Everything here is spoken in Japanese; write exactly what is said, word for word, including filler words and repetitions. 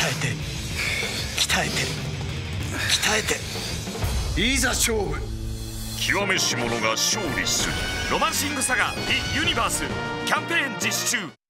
えて鍛えて鍛えていざ勝負。 極めし者が勝利する。ロマンシングサガ「The Universe」キャンペーン実施中。